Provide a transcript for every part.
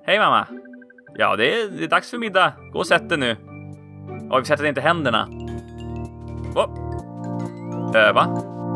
Hej mamma. Ja, det är dags för middag. Gå och sätt dig nu. Och vi sätter inte händerna. Va?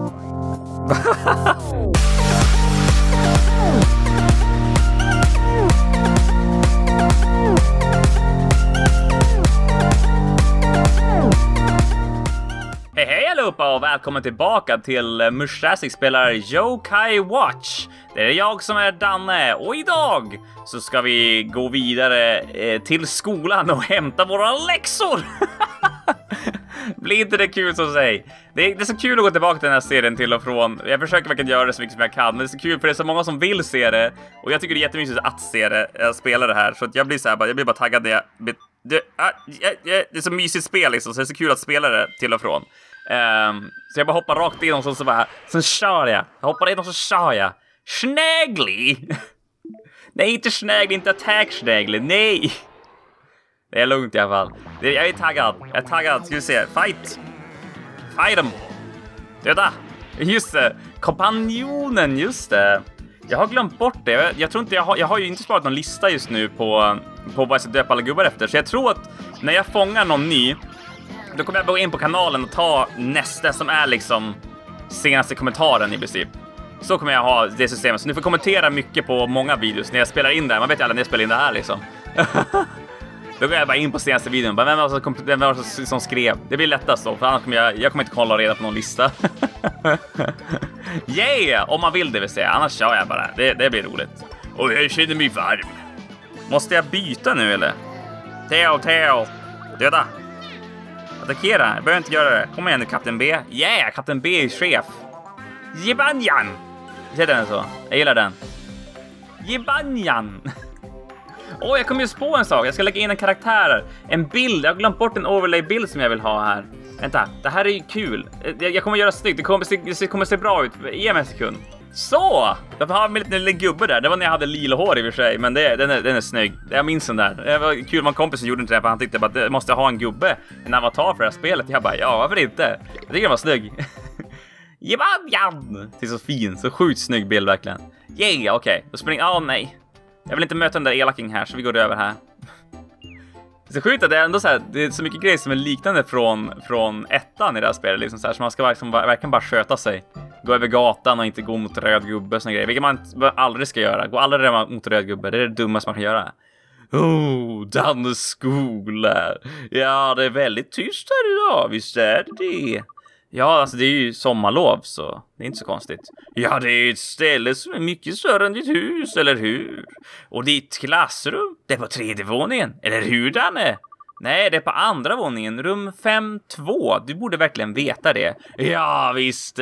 Hej allihopa och välkommen tillbaka till Mushtastic spelar Yokai Watch. Det är jag som är Danne och idag så ska vi gå vidare till skolan och hämta våra läxor. Blir inte det kul som säger? Det är så kul att gå tillbaka till den här serien till och från. Jag försöker verkligen göra det så mycket som jag kan, men det är så kul för det är så många som vill se det. Och jag tycker det är jättemysigt att se det, spela det här. Så att jag blir så här, jag blir bara taggad när det är så mysigt spel liksom, så det är så kul att spela det till och från. Så jag bara hoppar rakt in och så bara, sen kör jag. Jag hoppar in och så kör jag. Snägli! Nej, inte snägli, inte attack snägli, nej! Det är lugnt i alla fall. Jag är taggad. Ska vi se. Fight dem. Döda. Just det. Kompanjonen, just det. Jag har glömt bort det. Jag tror inte jag har ju inte sparat någon lista just nu på vad jag ska döpa alla gubbar efter. Så jag tror att när jag fångar någon ny, då kommer jag gå in på kanalen och ta nästa som är liksom senaste kommentaren i princip. Så kommer jag ha det systemet. Så ni får kommentera mycket på många videos när jag spelar in det här. Man vet ju alla när jag spelar in det här liksom. Då går jag bara in på senaste videon. Bara, vem var det som skrev? Det blir lättast då. För annars kommer jag kommer inte kolla reda på någon lista. Yeah! Om man vill det vill säga. Annars kör jag bara. Det blir roligt. Och jag känner mig varm. Måste jag byta nu eller? Teo. Döda. Attackera. Jag behöver inte göra det. Kom igen nu, Kapten B. Yeah! Kapten B är chef. Jibanjan! Ser den så? Jag gillar den. Jibanjan! Jag kommer just på en sak. Jag ska lägga in en karaktär. En bild. Jag har glömt bort en overlay-bild som jag vill ha här. Vänta, det här är ju kul. Jag kommer göra snyggt. Det kommer se bra ut. Ge mig en sekund. Så! Jag har en liten gubbe där. Det var när jag hade lila hår i och för sig. Men den är snygg. Jag minns den där. Det var kul om en kompis som gjorde inte det. För han tyckte bara att det måste ha en gubbe. En avatar för det här spelet. Jag bara, ja varför inte? Jag tycker den var snygg. Jajamän! Det är så fin. Så sjukt snygg bild verkligen. Yeah, okej. Då springer... nej. Jag vill inte möta den där elaking här, så vi går över här. Det är så sjukt att det är ändå så här, det är så mycket grejer som är liknande från ettan i det här spelet. Liksom så här, så man ska verkligen bara sköta sig. Gå över gatan och inte gå mot röd gubbe och såna grejer. Vilket man aldrig ska göra. Gå aldrig mot röd gubbe, det är det dummaste man kan göra. Dannes skola. Ja, det är väldigt tyst här idag, visst är det? Ja, alltså det är ju sommarlov så det är inte så konstigt. Ja, det är ett ställe som är mycket större än ditt hus, eller hur? Och ditt klassrum, det är på 3:e våningen, eller hur Danne? Nej, det är på 2:a våningen, rum 5-2. Du borde verkligen veta det. Ja, visst,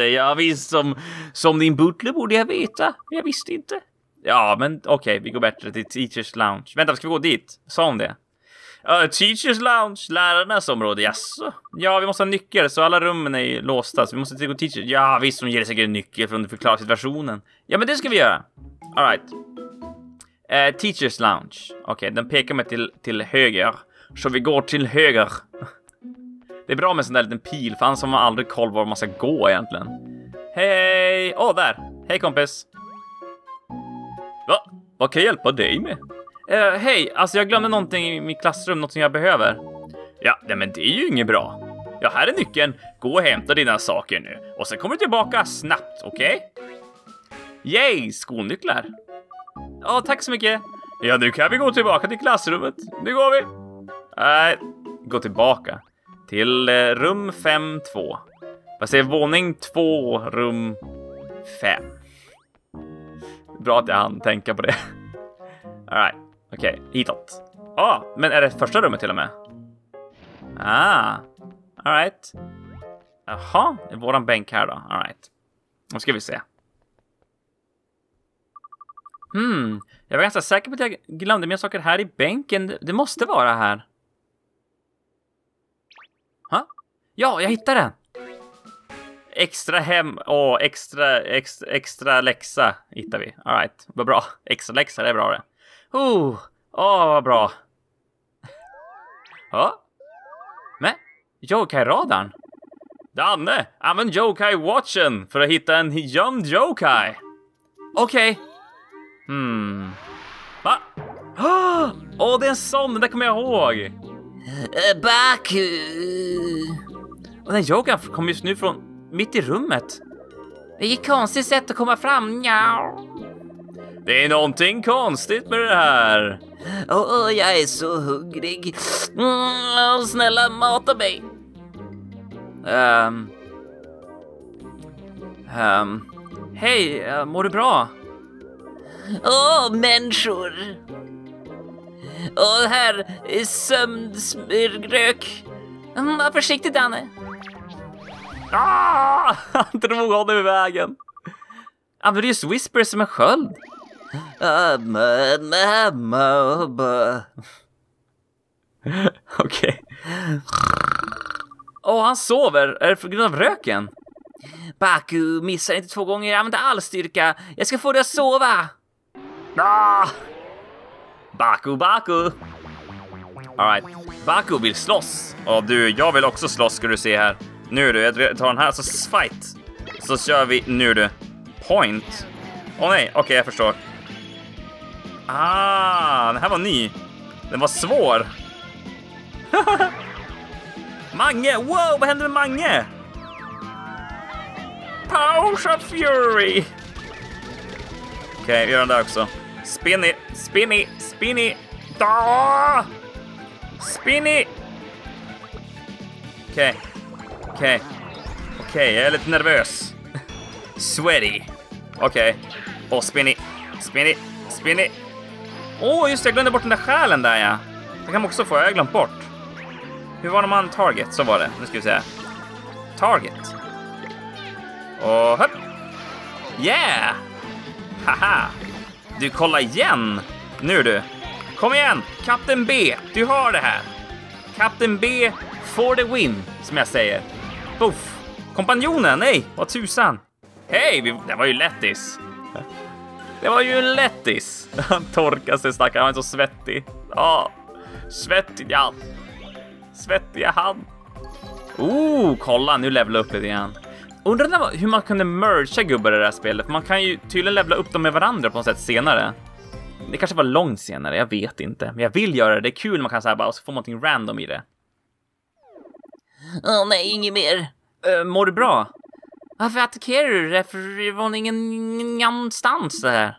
som din butler borde jag veta. Jag visste inte. Ja, men okej, vi går bättre till Teachers Lounge. Vänta, ska vi gå dit? Sa hon det? Teachers Lounge, lärarnas område, jaså? Ja, vi måste ha nyckel så alla rummen är låsta. Så vi måste gå till Teachers. Ja, visst, de ger säkert en nyckel för att förklara situationen. Ja, men det ska vi göra. All right. Teachers Lounge. Okej, den pekar mig till höger. Så vi går till höger. Det är bra med en sån där liten pil, för annars har man aldrig koll var man ska gå egentligen. Hej! Där! Hej kompis! Vad kan jag hjälpa dig med? Hej, alltså jag glömde någonting i mitt klassrum, något som jag behöver. Ja, men det är ju inget bra. Ja, här är nyckeln. Gå och hämta dina saker nu. Och sen kommer du tillbaka snabbt, okej? Yay, skolnycklar. Ja, tack så mycket. Ja, nu kan vi gå tillbaka till klassrummet. Nu går vi. Nej, gå tillbaka till rum 5-2. Vad säger våning 2, rum 5. Bra att jag hann tänka på det. All right. Okej, hitåt. Men är det första rummet till och med? All right. Jaha, det är våran bänk här då. All right. Nu ska vi se. Jag var ganska säker på att jag glömde mina saker här i bänken. Det måste vara här. Ja, jag hittade den. Extra hem och extra läxa hittar vi. All right, vad bra. Extra läxa, det är bra det. Vad bra. Men Yokai-radarn. Danne, använd Yokai-watchen för att hitta en gömd Yokai. Okej. Va? Åh, det är en sån, den där kommer jag ihåg. Baku. Och den Jogan kom just nu från mitt i rummet. Det är ett konstigt sätt att komma fram. Ja. Det är någonting konstigt med det här. Jag är så hungrig. Snälla, mata mig. Hej, mår du bra? Människor. Här är sömnrök. Var försiktig, Danne. Han drog honom i vägen. Använder just Whisper som en sköld. Okej. Han sover. Är det för grund av röken? Baku missar inte 2 gånger. Jag använder all styrka. Jag ska få dig att sova. Baku. All right. Baku vill slåss. Och du, jag vill också slåss, ska du se här. Nu du, jag tar den här, så fight. Så kör vi nu du. Point. Nej, okej, jag förstår. Den här var ny. Den var svår. Mange, wow, vad händer med Mange? Powers of Fury. Okej, vi gör den där också. Spinny. Spinny. Okej, jag är lite nervös. Sweaty. Okej. Och spinny. Just det, jag glömde bort den där själen där, ja. Det kan man också få, jag har glömt bort. Hur var det man target? Så var det, nu ska vi se. Target. Och hopp. Yeah! Haha. Du, kolla igen. Nu du. Kom igen, Kapten B. Du har det här. Kapten B for the win, som jag säger. Puff. Kompanjonen, nej, vad tusan. Hej, det var ju lättis. Det var ju en lättis. Han torkar sig, stackare, han är så svettig. Svettiga han. Kolla, nu levlar upp lite grann. Undrar hur man kunde mergea gubbar i det här spelet. Man kan ju tydligen levla upp dem med varandra på något sätt senare. Det kanske var långt senare, jag vet inte. Men jag vill göra det, det är kul, man kan säga bara, och så får man någonting random i det. Nej, inget mer. Mår du bra? Varför attackerar du? Det var ingenstans det här.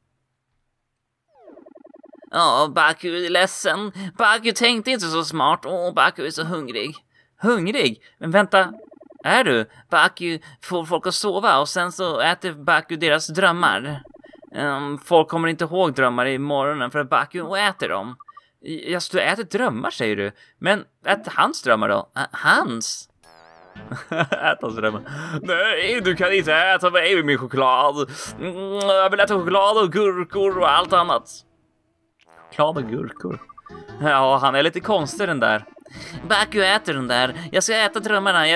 Baku är ledsen. Baku tänkte inte så smart. Baku är så hungrig. Hungrig? Men vänta, är du? Baku får folk att sova och sen så äter Baku deras drömmar. Folk kommer inte ihåg drömmar i morgonen för att Baku äter dem. Du äter drömmar, säger du? Men äter hans drömmar då? Hans? Äta hans drömmar. Nej, du kan inte äta mig med min choklad. Jag vill äta choklad och gurkor och allt annat. Choklad och gurkor? Ja, han är lite konstig den där. Baku äter den där. Jag ska äta drömmarna.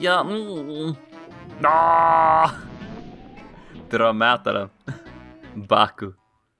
Drömätaren. Baku.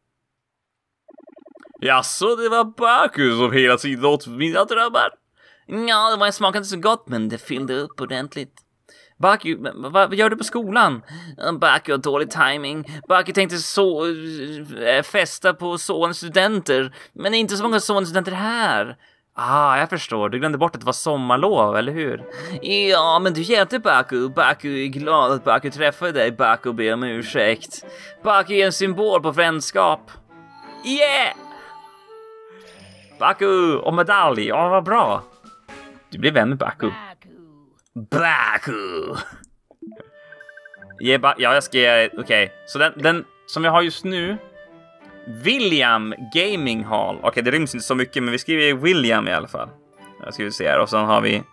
Jaså, det var Baku som hela tiden åt mina drömmar. Ja, det smakade inte så gott, men det fyllde upp ordentligt. Baku, vad gör du på skolan? Baku har dålig timing. Baku tänkte festa på sovande studenter. Men det är inte så många sovande studenter här. Jag förstår. Du glömde bort att det var sommarlov, eller hur? Ja, men du hjälpte Baku. Baku är glad att Baku träffade dig. Baku ber om ursäkt. Baku är en symbol på vänskap. Yeah! Baku och medalj. Vad bra. Du blir vän med Baku. Baku. Jag ska ge... Okej, så den som jag har just nu... William Gaming Hall. Okej, det ryms inte så mycket, men vi skriver William i alla fall. Jag ska vi se här. Och sen har vi...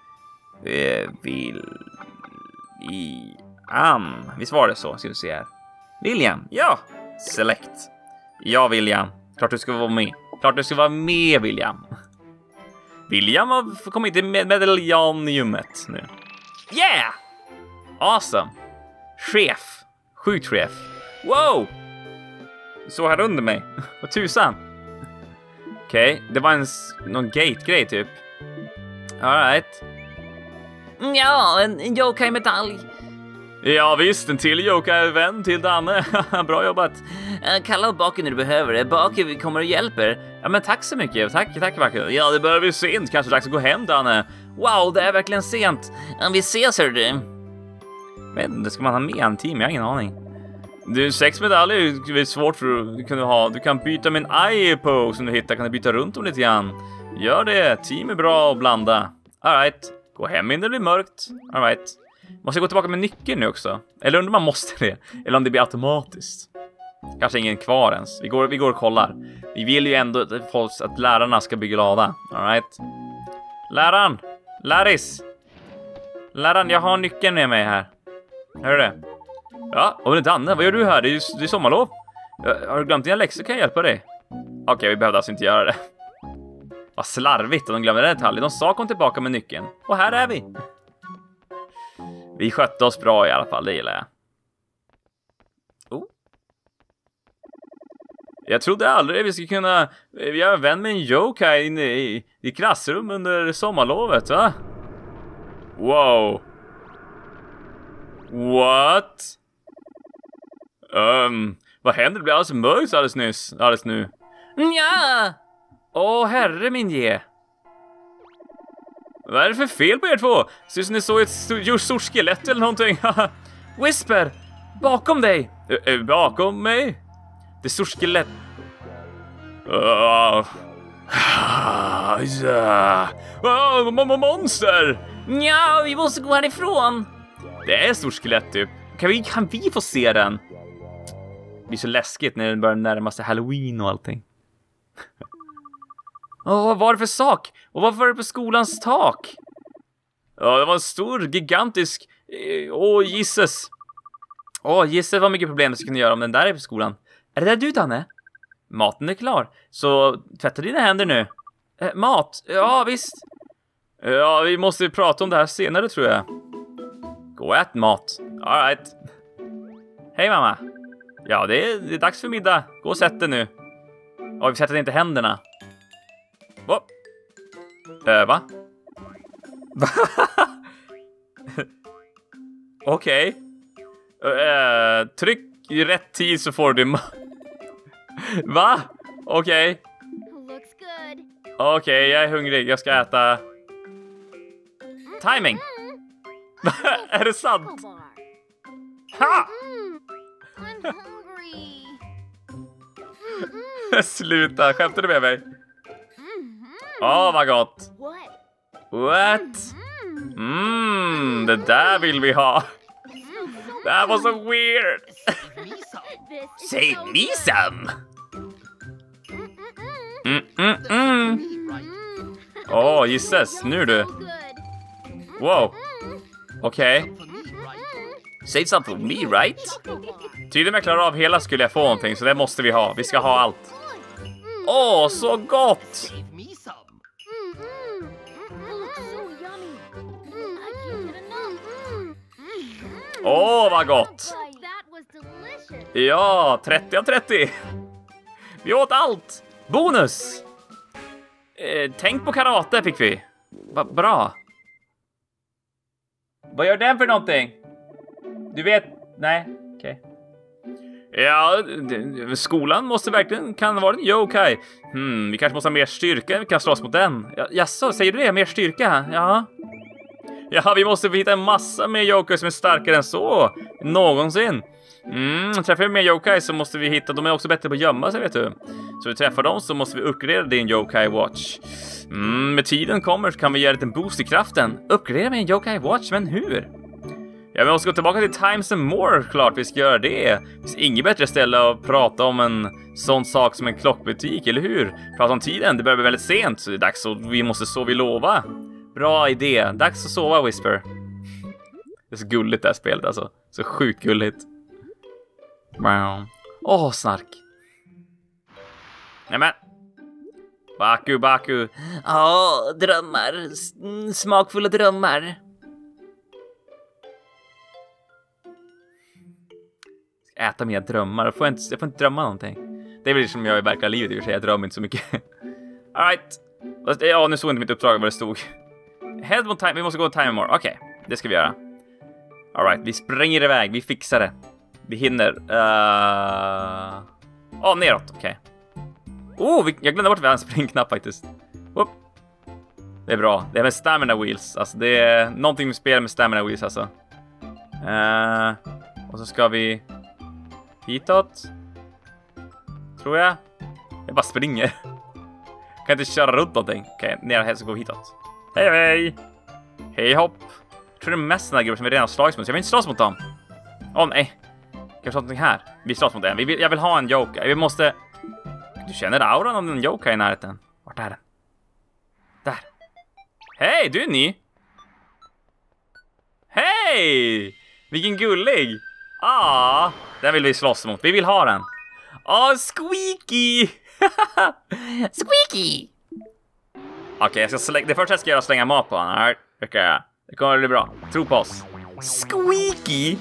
Visst var det så? Ska vi se här. William, ja. Select. Ja, William. Klart du ska vara med. Klart du ska vara med, William. William har kommit till medaljoniumet nu. Yeah! Awesome. Chef. Sjukt chef. Wow! Så här under mig. Vad tusan. Okej, det var någon gate-grej typ. All right. Ja, en yokai-medalj. Ja visst, en till Yokai-vän till Danne. Bra jobbat. Kalla Baku när du behöver det. Baku kommer och hjälper. Ja men tack så mycket. Tack Baku. Ja, det börjar bli sent. Kanske dags att gå hem, Danne. Wow, det är verkligen sent. Vi ses, hör du. Men det ska man ha med en team, jag har ingen aning. Du, 6 medaljer är svårt för att kunna ha. Du kan byta med en IPO som du hittar. Kan du byta runt om lite grann. Gör det. Team är bra att blanda. Alright. Gå hem innan det blir mörkt. Alright. Måste jag gå tillbaka med nyckeln nu också? Eller undrar man måste det? Eller om det blir automatiskt? Kanske ingen kvar ens. Vi går och kollar. Vi vill ju ändå att lärarna ska bli glada. Alright. Läraren! Läris! Läraren, jag har nyckeln med mig här. Hör du det? Ja, och det är Danne. Vad gör du här? Det är sommarlov. Har du glömt dina läxor? Kan jag hjälpa dig? Okej, vi behövde alltså inte göra det. Vad slarvigt att de glömde den detaljen. De sa kom tillbaka med nyckeln. Och här är vi. Vi skötte oss bra i alla fall, det gillar jag. Oh. Jag trodde aldrig vi skulle kunna göra en vän med en yokai inne i klassrum under sommarlovet, va? Wow. What? Vad hände? Det blev alldeles mörkt alldeles nu. Ja! Åh, herre min ge. Vad är det för fel på er två? Ser ut som ni såg ett stort skelett eller någonting. Whisper! Bakom dig! Bakom mig? Det är stort skelett. Monster! Ja, vi måste gå härifrån. Det är ett stort skelett typ. Kan vi få se den? Det blir så läskigt när den börjar närma sig Halloween och allting. Vad var det för sak? Och varför var det på skolans tak? Ja, det var en stor, gigantisk... gisses. Gisses vad mycket problem det skulle kunna göra om den där är på skolan. Är det där du, Danne? Maten är klar. Så tvätta dina händer nu. Mat? Ja, visst. Ja, vi måste prata om det här senare, tror jag. Gå och ät mat. All right. Hej, mamma. Ja, det är dags för middag. Gå och sätt dig nu. Vi sätter inte händerna. Va? Okej. Tryck i rätt tid så får du... Va? Okej. Okej, jag är hungrig. Jag ska äta... Timing. Är det sant? Ha! Sluta, skämtar du med mig? Vad gott. What? Det där vill vi ha. Det här var så weird. Save me some. Gisses, nu du. Wow. Okej. Save some for me, right? Tydligen jag klarar av hela skulle jag få någonting, så det måste vi ha. Vi ska ha allt. Så gott. Vad gott. Ja, 30 av 30. Vi åt allt. Bonus. Tänk på karate fick vi. Bra. Vad gör den för någonting? Du vet... Nej, okej. Ja, skolan måste verkligen kan vara en yokai. Vi kanske måste ha mer styrka. Vi kan slåss mot den. Jaså, säger du det? Mer styrka? Ja, vi måste hitta en massa mer yokai som är starkare än så. Någonsin. Träffar vi mer yokai så måste vi hitta... De är också bättre på att gömma sig, vet du. Så vi träffar dem så måste vi uppgradera din yokai watch. Med tiden kommer så kan vi ge en liten boost i kraften. Uppgradera med en yokai watch, men hur? Ja, vi måste gå tillbaka till Times and More. Klart vi ska göra det. Det finns inget bättre ställe att prata om en sån sak som en klockbutik, eller hur? Prata om tiden, det börjar bli väldigt sent. Så det är dags att vi måste sova, vi lova. Bra idé, dags att sova, Whisper. Det är så gulligt det här spelet alltså. Så sjukt gulligt. Wow. Snark. Nämen. Baku. Drömmar. Smakfulla drömmar. Äta mina drömmar. Jag får inte drömma någonting. Det är väl som jag i verkliga livet i och för sig. Jag drömmer inte så mycket. Alright. Ja, nu såg inte mitt uppdrag vad det stod. Head on time. Vi måste gå on time more. Okej, det ska vi göra. All right, vi springer iväg. Vi fixar det. Vi hinner. Neråt. Okej. Jag glömde bort att vi har en springknapp faktiskt. Upp. Det är bra. Det är med stamina wheels. Alltså det är någonting med spel med stamina wheels alltså. Och så ska vi hitåt. Tror jag. Jag bara springer. Kan inte köra runt någonting. Okej, ner här så går vi hitåt. Hej hej. Hej hopp. Jag tror det är mest den här gruppen som vi redan har slagits mot. Så jag vill inte slåss mot dem. Nej. Kan vi slåss någonting här? Vi slåss mot en. Jag vill ha en yokai. Vi måste... Du känner auran om en yokai i närheten. Vart är den? Där. Hej, du är ny. Hej! Vilken gullig. Den vill vi slåss mot. Vi vill ha den. Squeaky. Squeaky! Okej, jag ska det första jag ska göra är att slänga mat på honom. Det kommer att bli bra. Tro på oss. Squeaky.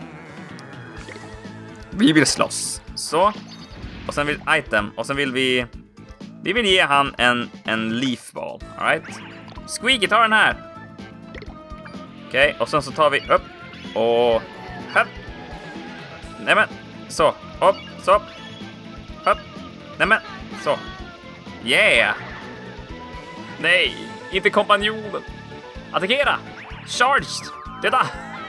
Vi vill slåss. Så. Och sen vill item. Och sen vill vi vill ge han en leaf ball. All right. Squeaky, ta den här. Okej, och sen så tar vi upp. Och här. Nämen. Så. Upp. Så. Upp. Nämen. Så. Yeah. Nej, inte kompanjonen. Attackera. Charged. Detta.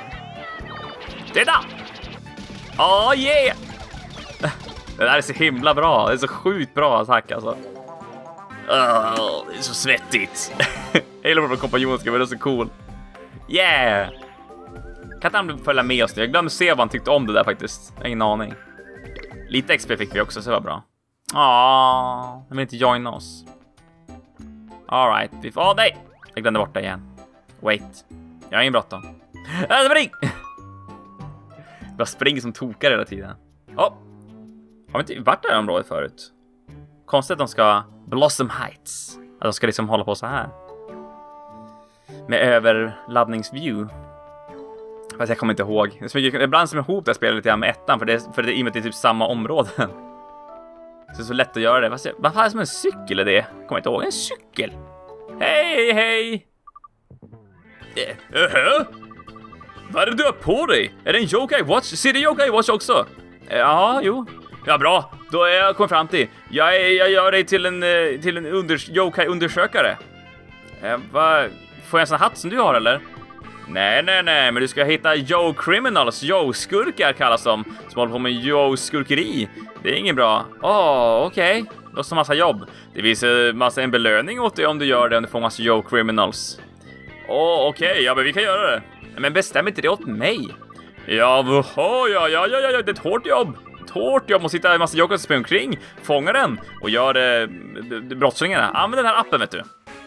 Yeah. Det där är så himla bra. Det är så sjukt bra attack alltså. Det är så svettigt. Hela vår kompanjon ska vara så cool. Yeah. Kan inte han följa med oss nu? Jag glömde se vad han tyckte om det där faktiskt. Jag har ingen aning. Lite XP fick vi också, så det var bra. Han vill inte joina oss. All right. Nej. Jag glömde bort det igen. Wait. Jag har ingen bråttom. Spring! Jag springer som tokar hela tiden. Har vi inte varit där i området förut? Konstigt att de ska Blossom Heights. Att de ska liksom hålla på så här. Med överladdningsview. Fast jag kommer inte ihåg. Ibland som är ihop där jag spelar lite grann med ettan. För det är i och med att det är typ samma områden. Så det är så lätt att göra det. Vad fan är det som en cykel är det? Kommer inte ihåg. En cykel. Hej! Vad är det du har på dig? Är det en Yokai Watch? Ser du Yokai Watch också? Ja, jo. Ja, bra. Då är jag kommit fram till. Jag gör dig till en Yokai-undersökare. Får jag en sån hatt som du har, eller? Nej, men du ska hitta Yo-criminals. Yo-skurkar kallas de. Som håller på med Yo-skurkeri. Det är inget bra. Okej. Det är massa jobb. Det visar en belöning åt dig om du gör det, om du får massa Yo-criminals. Okej. Ja, men vi kan göra det. Men bestäm inte det åt mig. Ja, det är ett hårt jobb. Måste hitta en massa Yokai som springer omkring. Fånga den och gör brottslingarna. Använd den här appen, vet du.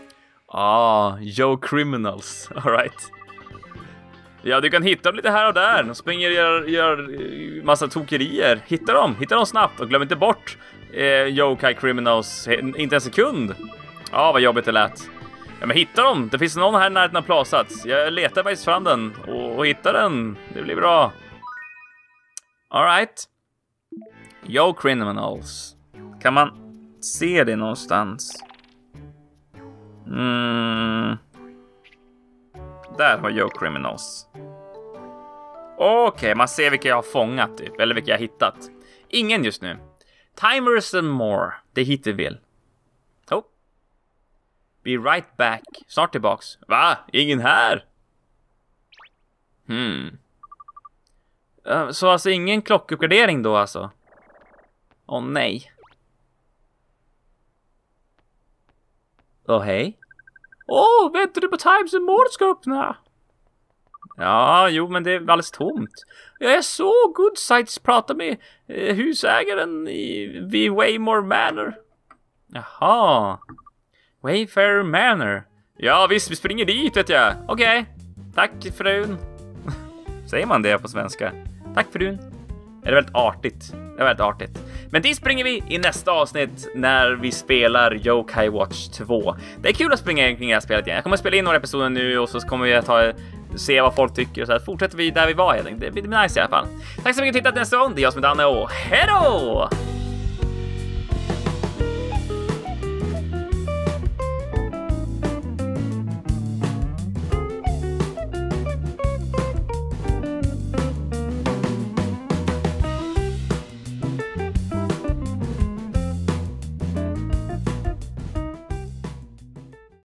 Yo-criminals. All right. Ja, du kan hitta dem lite här och där. De springer och gör massa tokerier. Hitta dem snabbt och glöm inte bort Yokai criminals. Inte en sekund. Vad jobbigt det lät. Ja, men hitta dem. Det finns någon här när den har plasats. Jag letar faktiskt fram den och hittar den. Det blir bra. All right. Yo criminals. Kan man se det någonstans? Där har Yo criminals. Okej, man ser vilka jag har fångat typ. Eller vilka jag har hittat. Ingen just nu. Timers and more. Det hittar vi vill. Be right back. Snart tillbaks. Va? Ingen här? Så alltså ingen klockuppgradering då alltså? Nej. Hej. Väntar du på Times and More ska öppna? Ja, jo, men det är alldeles tomt. Jag såg Good Sights prata med husägaren vid Waymore Manor. Jaha. Wayfarer Manor. Ja, visst, vi springer dit, vet jag. Okej. Tack, frun. Säger man det på svenska? Tack, frun. Det är väldigt artigt. Det är väldigt artigt. Men dit springer vi i nästa avsnitt när vi spelar Yokai Watch 2. Det är kul att springa kring det här spelet igen. Jag kommer att spela in några episoder nu och så kommer vi se vad folk tycker. Så fortsätter vi där vi var. Det blir nice i alla fall. Tack så mycket för att ni tittat nästa gång. Det är jag som är Danne och hej då!